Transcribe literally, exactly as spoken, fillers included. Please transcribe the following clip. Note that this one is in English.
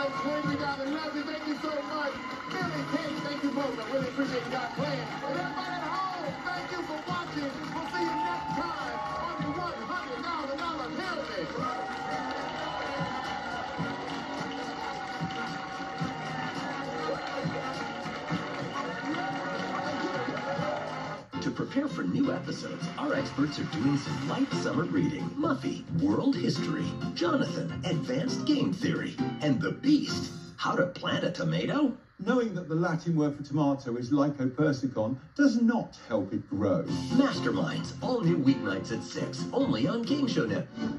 Alex Wayne, we got Leslie, thank you so much. Billy King, thank you both. I really appreciate you guys playing. And everybody at home, thank you for watching. We'll see you next time on the one hundred thousand dollar pyramid. To prepare for new episodes, our experts are doing some light summer reading. Muffy, World History. Jonathan, Advanced Game Theory. And The Beast, How to Plant a Tomato. Knowing that the Latin word for tomato is lycopersicon does not help it grow. Masterminds, all new weeknights at six, only on Game Show Network.